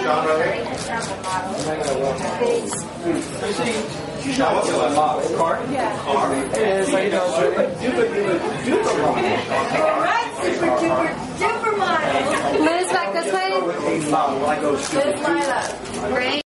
It is, like, Liz, back this way. Liz, Lila. Great.